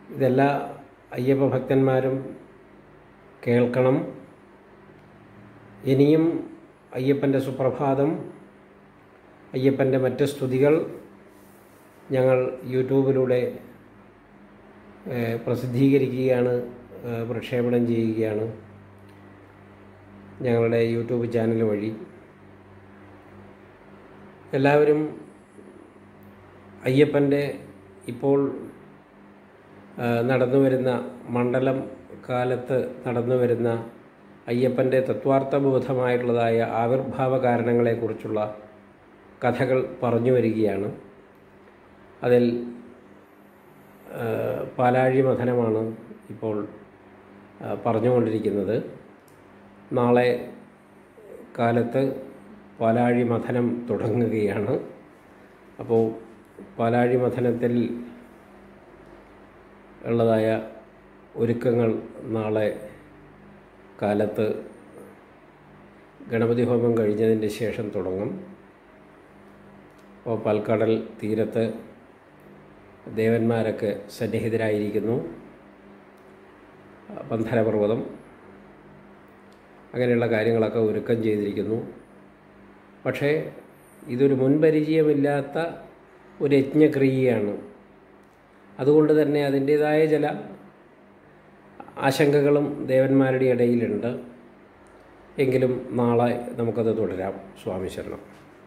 ഇതെല്ലാ അയ്യപ്പ ഭക്തന്മാരും കേൾക്കണം. ഇനിയും അയ്യപ്പൻ്റെ സുപ്രഭാതം, അയ്യപ്പൻ്റെ മറ്റ് സ്തുതികൾ ഞങ്ങൾ യൂട്യൂബിലൂടെ പ്രസിദ്ധീകരിക്കുകയാണ്, പ്രക്ഷേപണം ചെയ്യുകയാണ് ഞങ്ങളുടെ യൂട്യൂബ് ചാനൽ വഴി. എല്ലാവരും അയ്യപ്പൻ്റെ ഇപ്പോൾ നടന്നു വരുന്ന മണ്ഡലം കാലത്ത് നടന്നു വരുന്ന അയ്യപ്പൻ്റെ തത്വാർത്ഥബോധമായിട്ടുള്ളതായ ആവിർഭാവ കാരണങ്ങളെക്കുറിച്ചുള്ള കഥകൾ പറഞ്ഞു വരികയാണ്. അതിൽ പാലാഴി മഥനമാണ് ഇപ്പോൾ പറഞ്ഞുകൊണ്ടിരിക്കുന്നത്. നാളെ കാലത്ത് പാലാഴി മഥനം തുടങ്ങുകയാണ്. അപ്പോൾ പാലാഴി മഥനത്തിൽ ഉള്ളതായ ഒരുക്കങ്ങൾ നാളെ കാലത്ത് ഗണപതി ഹോമം കഴിഞ്ഞതിൻ്റെ ശേഷം തുടങ്ങും. അപ്പോൾ പാൽക്കടൽ തീരത്ത് ദേവന്മാരൊക്കെ സന്നിഹിതരായിരിക്കുന്നു. ബന്ധനപർവ്വതം അങ്ങനെയുള്ള കാര്യങ്ങളൊക്കെ ഒരുക്കം ചെയ്തിരിക്കുന്നു. പക്ഷേ ഇതൊരു മുൻപരിചയമില്ലാത്ത ഒരു യജ്ഞക്രിയയാണ്. അതുകൊണ്ട് തന്നെ അതിൻ്റേതായ ചില ആശങ്കകളും ദേവന്മാരുടെ ഇടയിലുണ്ട്. എങ്കിലും നാളെ നമുക്കത് തുടരാം. സ്വാമി ശരണം.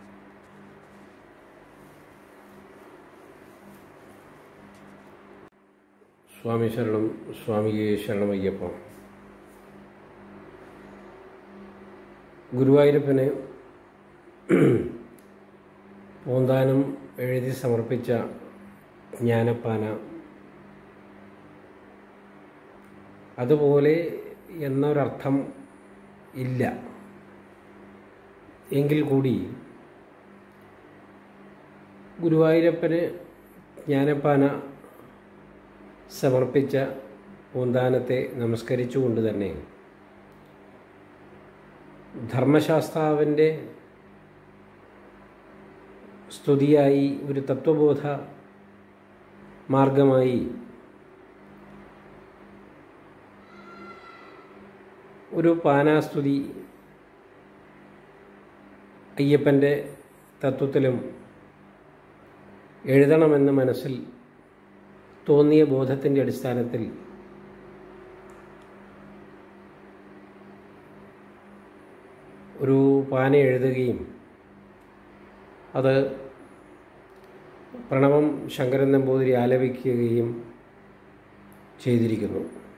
സ്വാമി ശരണം. സ്വാമിയേ ശരണമയ്യപ്പ. ഗുരുവായൂരപ്പന് പൂന്താനം എഴുതി സമർപ്പിച്ച ജ്ഞാനപ്പാന അതുപോലെ എന്നൊരർത്ഥം ഇല്ല. എങ്കിൽ കൂടി ഗുരുവായൂരപ്പന് ജ്ഞാനപ്പാന സമർപ്പിച്ച പൂന്താനത്തെ നമസ്കരിച്ചുകൊണ്ട് തന്നെ ധർമ്മശാസ്താവിൻ്റെ സ്തുതിയായി ഒരു തത്വബോധ മാർഗമായി ഒരു പാനാസ്തുതി അയ്യപ്പൻ്റെ തത്വത്തിലും എഴുതണമെന്ന് മനസ്സിൽ തോന്നിയ ബോധത്തിൻ്റെ അടിസ്ഥാനത്തിൽ ഒരു പാന എഴുതുകയും അത് പ്രണവം ശങ്കരൻ നമ്പൂതിരി ആലപിക്കുകയും ചെയ്തിരിക്കുന്നു.